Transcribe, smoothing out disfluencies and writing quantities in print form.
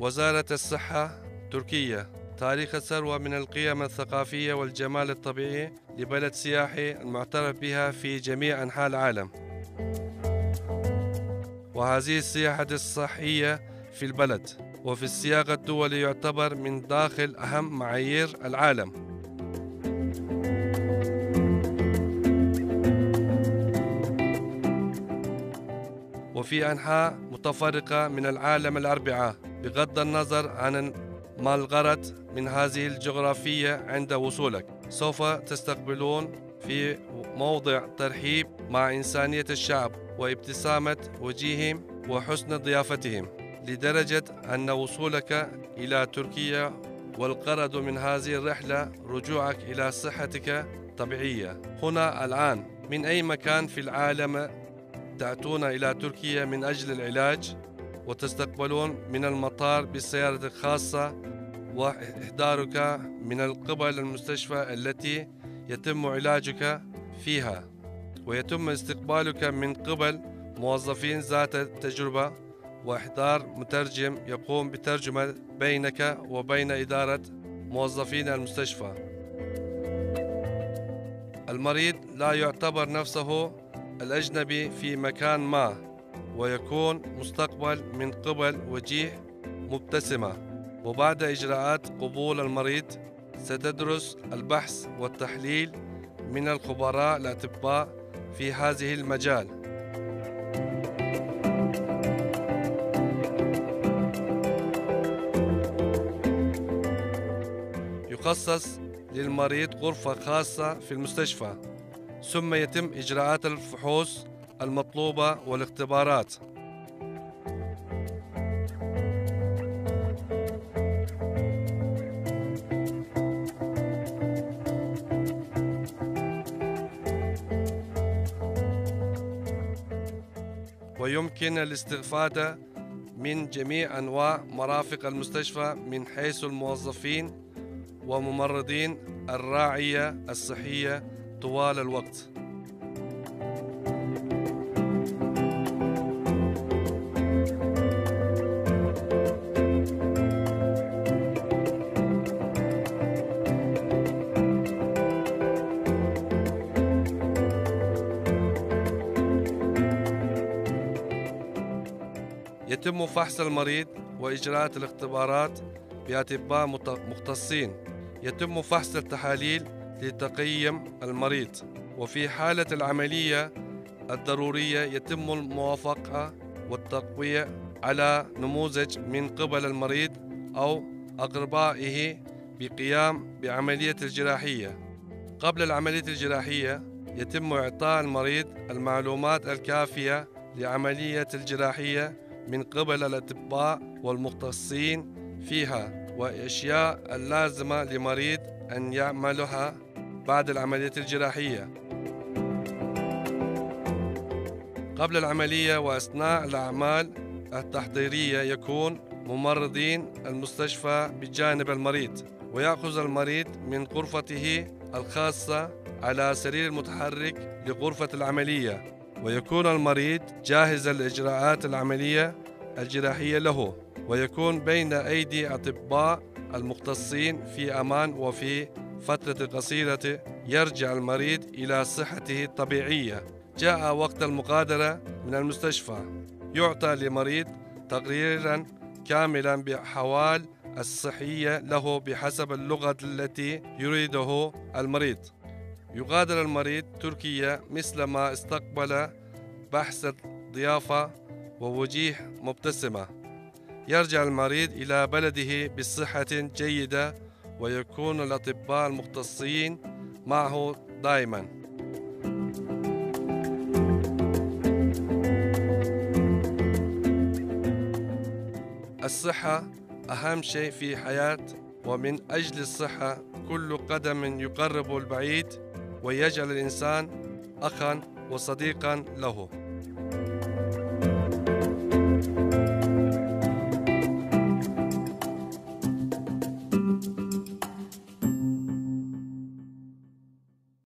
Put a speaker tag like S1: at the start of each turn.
S1: وزارة الصحة تركيا. تاريخ الثروة من القيم الثقافية والجمال الطبيعي لبلد سياحي المعترف بها في جميع أنحاء العالم، وهذه السياحة الصحية في البلد وفي السياق الدولي يعتبر من داخل أهم معايير العالم. وفي أنحاء متفرقة من العالم الأربعة، بغض النظر عن ما الغرض من هذه الجغرافية. عند وصولك سوف تستقبلون في موضع ترحيب مع إنسانية الشعب وابتسامة وجيههم وحسن ضيافتهم، لدرجة أن وصولك إلى تركيا والغرض من هذه الرحلة رجوعك إلى صحتك الطبيعية. هنا الآن من أي مكان في العالم تأتون إلى تركيا من أجل العلاج، وتستقبلون من المطار بالسيارة الخاصة، وإحضارك من قبل المستشفى التي يتم علاجك فيها، ويتم استقبالك من قبل موظفين ذات تجربة، وإحضار مترجم يقوم بترجمة بينك وبين إدارة موظفين المستشفى. المريض لا يعتبر نفسه الأجنبي في مكان ما، ويكون مستقبل من قبل وجيه مبتسمة. وبعد إجراءات قبول المريض ستدرس البحث والتحليل من الخبراء الأطباء في هذه المجال. يخصص للمريض غرفة خاصة في المستشفى، ثم يتم إجراءات الفحوص المطلوبة والاختبارات. ويمكن الاستفادة من جميع أنواع مرافق المستشفى من حيث الموظفين وممرضين الراعية الصحية طوال الوقت. يتم فحص المريض وإجراءات الاختبارات بأطباء مختصين. يتم فحص التحاليل لتقييم المريض، وفي حالة العملية الضرورية يتم الموافقة والتقوية على نموذج من قبل المريض أو أقربائه بقيام بعملية الجراحية. قبل العملية الجراحية يتم إعطاء المريض المعلومات الكافية لعملية الجراحية من قبل الأطباء والمختصين فيها، وأشياء اللازمة لمريض أن يعملها بعد العملية الجراحية. قبل العملية وأثناء الأعمال التحضيرية يكون ممرضين المستشفى بجانب المريض، ويأخذ المريض من غرفته الخاصة على سرير متحرك لغرفة العملية، ويكون المريض جاهزا لإجراءات العملية الجراحية له، ويكون بين أيدي أطباء المختصين في أمان. وفي فترة قصيرة يرجع المريض إلى صحته الطبيعية. جاء وقت المغادرة من المستشفى، يعطى لمريض تقريرا كاملا بأحوال الصحية له بحسب اللغة التي يريده المريض. يغادر المريض تركيا مثل ما استقبل بحث الضيافة ووجيه مبتسمة. يرجع المريض إلى بلده بصحة جيدة، ويكون الأطباء المختصين معه دائما. الصحة أهم شيء في حياة، ومن أجل الصحة كل قدم يقرب البعيد ويجعل الإنسان أخا وصديقا له.